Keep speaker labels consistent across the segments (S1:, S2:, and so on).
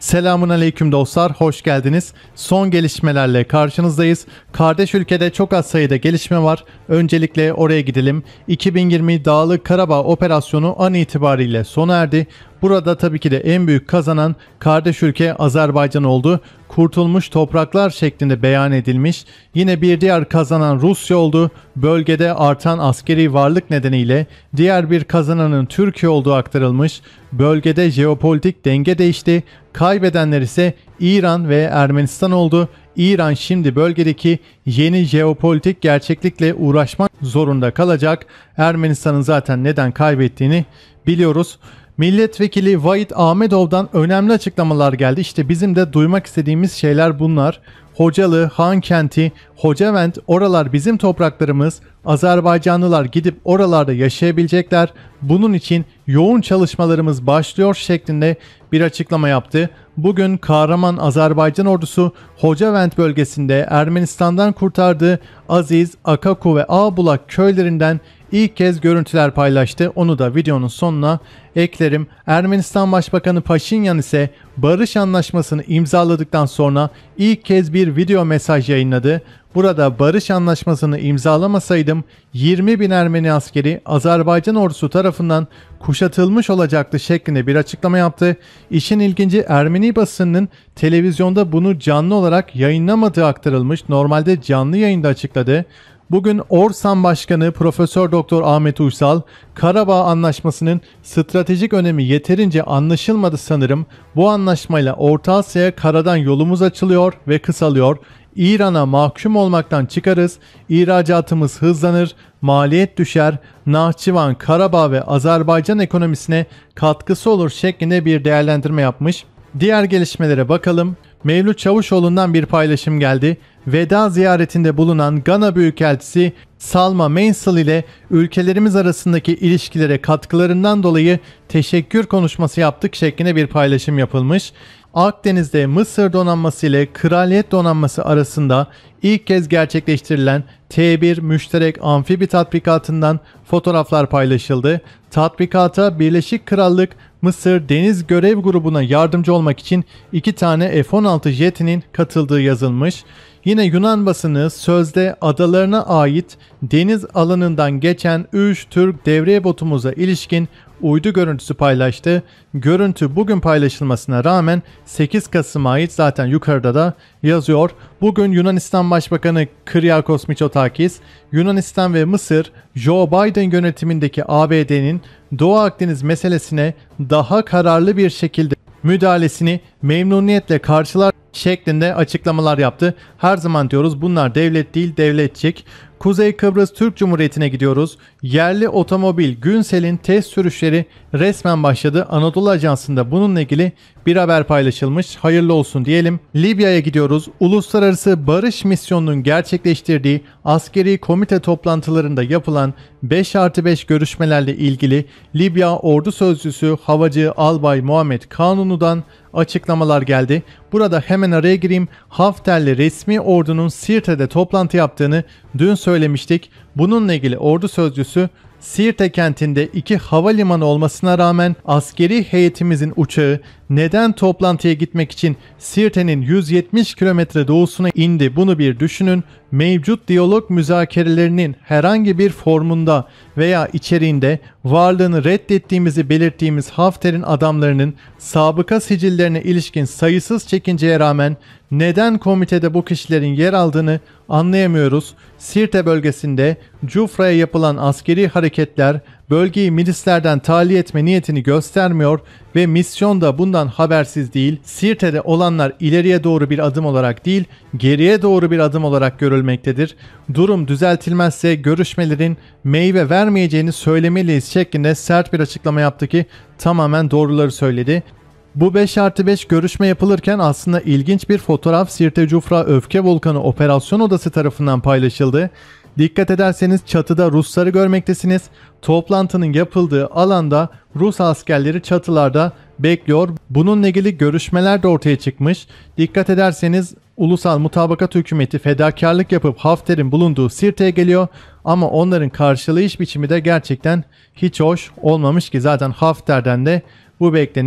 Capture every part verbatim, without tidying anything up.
S1: Selamun aleyküm dostlar, hoş geldiniz. Son gelişmelerle karşınızdayız. Kardeş ülkede çok az sayıda gelişme var. Öncelikle oraya gidelim. iki bin yirmi Dağlık Karabağ operasyonu an itibariyle sona erdi. Burada tabii ki de en büyük kazanan kardeş ülke Azerbaycan oldu. Kurtulmuş topraklar şeklinde beyan edilmiş. Yine bir diğer kazanan Rusya oldu. Bölgede artan askeri varlık nedeniyle diğer bir kazananın Türkiye olduğu aktarılmış. Bölgede jeopolitik denge değişti. Kaybedenler ise İran ve Ermenistan oldu. İran şimdi bölgedeki yeni jeopolitik gerçeklikle uğraşmak zorunda kalacak. Ermenistan'ın zaten neden kaybettiğini biliyoruz. Milletvekili Vahit Ahmedov'dan önemli açıklamalar geldi. İşte bizim de duymak istediğimiz şeyler bunlar. Hocalı, Hankenti, Hocavent, oralar bizim topraklarımız. Azerbaycanlılar gidip oralarda yaşayabilecekler. Bunun için yoğun çalışmalarımız başlıyor şeklinde bir açıklama yaptı. Bugün kahraman Azerbaycan ordusu Hocavent bölgesinde Ermenistan'dan kurtardığı Aziz, Akaku ve Ağbulak köylerinden İlk kez görüntüler paylaştı. Onu da videonun sonuna eklerim. Ermenistan Başbakanı Paşinyan ise barış anlaşmasını imzaladıktan sonra ilk kez bir video mesaj yayınladı. Burada barış anlaşmasını imzalamasaydım yirmi bin Ermeni askeri Azerbaycan ordusu tarafından kuşatılmış olacaktı şeklinde bir açıklama yaptı. İşin ilginci, Ermeni basınının televizyonda bunu canlı olarak yayınlamadığı aktarılmış. Normalde canlı yayında açıkladı. Bugün Orsan Başkanı Profesör Doktor Ahmet Uysal, Karabağ Anlaşması'nın stratejik önemi yeterince anlaşılmadı sanırım. Bu anlaşmayla Orta Asya'ya karadan yolumuz açılıyor ve kısalıyor. İran'a mahkum olmaktan çıkarız, ihracatımız hızlanır, maliyet düşer, Nahçıvan, Karabağ ve Azerbaycan ekonomisine katkısı olur şeklinde bir değerlendirme yapmış. Diğer gelişmelere bakalım. Mevlüt Çavuşoğlu'ndan bir paylaşım geldi. Veda ziyaretinde bulunan Gana Büyükelçisi Salma Mansell ile ülkelerimiz arasındaki ilişkilere katkılarından dolayı teşekkür konuşması yaptık şeklinde bir paylaşım yapılmış. Akdeniz'de Mısır donanması ile Kraliyet donanması arasında ilk kez gerçekleştirilen T bir müşterek amfibi tatbikatından fotoğraflar paylaşıldı. Tatbikata Birleşik Krallık Mısır Deniz Görev Grubu'na yardımcı olmak için iki tane F on altı jetinin katıldığı yazılmış. Yine Yunan basını sözde adalarına ait deniz alanından geçen üç Türk devriye botumuza ilişkin uydu görüntüsü paylaştı. Görüntü bugün paylaşılmasına rağmen sekiz Kasım'a ait, zaten yukarıda da yazıyor. Bugün Yunanistan Başbakanı Kyriakos Mitsotakis, Yunanistan ve Mısır, Joe Biden yönetimindeki A B D'nin Doğu Akdeniz meselesine daha kararlı bir şekilde müdahalesini memnuniyetle karşılar şeklinde açıklamalar yaptı. Her zaman diyoruz, bunlar devlet değil devletçik. Kuzey Kıbrıs Türk Cumhuriyeti'ne gidiyoruz. Yerli otomobil Günsel'in test sürüşleri resmen başladı. Anadolu Ajansı'nda bununla ilgili bir haber paylaşılmış. Hayırlı olsun diyelim. Libya'ya gidiyoruz. Uluslararası Barış Misyonu'nun gerçekleştirdiği askeri komite toplantılarında yapılan beş artı beş görüşmelerle ilgili Libya Ordu Sözcüsü Havacı Albay Muhammed Kanunu'dan açıklamalar geldi. Burada hemen araya gireyim. Hafter'le resmi ordunun Sirte'de toplantı yaptığını dün söylemiştik. Bununla ilgili ordu sözcüsü, Sirte kentinde iki havalimanı olmasına rağmen askeri heyetimizin uçağı neden toplantıya gitmek için Sirte'nin yüz yetmiş kilometre doğusuna indi, bunu bir düşünün. Mevcut diyalog müzakerelerinin herhangi bir formunda veya içeriğinde varlığını reddettiğimizi belirttiğimiz Hafter'in adamlarının sabıka sicillerine ilişkin sayısız çekinceye rağmen neden komitede bu kişilerin yer aldığını anlayamıyoruz. Sirte bölgesinde Cufra'ya yapılan askeri hareketler bölgeyi milislerden tahliye etme niyetini göstermiyor ve misyon da bundan habersiz değil. Sirte'de olanlar ileriye doğru bir adım olarak değil, geriye doğru bir adım olarak görülmektedir. Durum düzeltilmezse görüşmelerin meyve vermeyeceğini söylemeliyiz şeklinde sert bir açıklama yaptı ki tamamen doğruları söyledi. Bu beş artı beş görüşme yapılırken aslında ilginç bir fotoğraf Sirte Cufra Öfke Volkanı Operasyon Odası tarafından paylaşıldı. Dikkat ederseniz çatıda Rusları görmektesiniz. Toplantının yapıldığı alanda Rus askerleri çatılarda bekliyor. Bununla ilgili görüşmeler de ortaya çıkmış. Dikkat ederseniz Ulusal Mutabakat Hükümeti fedakarlık yapıp Hafter'in bulunduğu Sirte'ye geliyor. Ama onların karşılayış biçimi de gerçekten hiç hoş olmamış ki zaten Hafter'den de bu beklenir.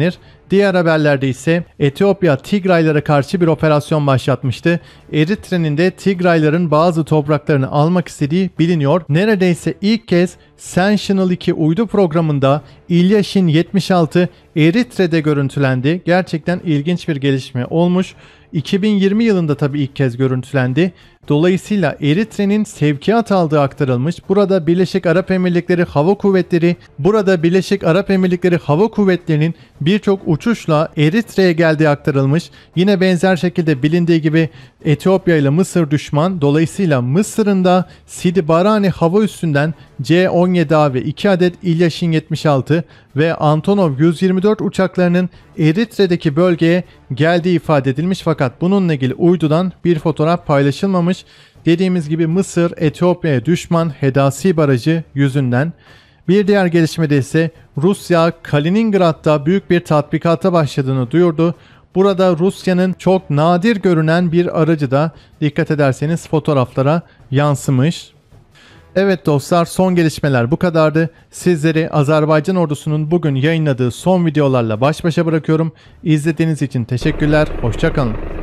S1: Diğer haberlerde ise Etiyopya Tigraylara karşı bir operasyon başlatmıştı. Eritre'nin de Tigrayların bazı topraklarını almak istediği biliniyor. Neredeyse ilk kez Sentinel iki uydu programında İlyashin yetmiş altı Eritre'de görüntülendi. Gerçekten ilginç bir gelişme olmuş. iki bin yirmi yılında tabii ilk kez görüntülendi. Dolayısıyla Eritre'nin sevkiyat aldığı aktarılmış. Burada Birleşik Arap Emirlikleri Hava Kuvvetleri, burada Birleşik Arap Emirlikleri Hava Kuvvetleri'nin birçok uçuşla Eritre'ye geldiği aktarılmış. Yine benzer şekilde bilindiği gibi Etiyopya ile Mısır düşman. Dolayısıyla Mısır'ın da Sidi Barani hava üssünden C on yedi A ve iki adet İlyashin yetmiş altı ve Antonov yüz yirmi dört uçaklarının Eritre'deki bölgeye geldiği ifade edilmiş, fakat bununla ilgili uydudan bir fotoğraf paylaşılmamış. Dediğimiz gibi Mısır Etiyopya'ya düşman Hedasi Barajı yüzünden. Bir diğer gelişmede ise Rusya Kaliningrad'da büyük bir tatbikata başladığını duyurdu. Burada Rusya'nın çok nadir görünen bir aracı da dikkat ederseniz fotoğraflara yansımış. Evet dostlar, son gelişmeler bu kadardı. Sizleri Azerbaycan ordusunun bugün yayınladığı son videolarla baş başa bırakıyorum. İzlediğiniz için teşekkürler. Hoşça kalın.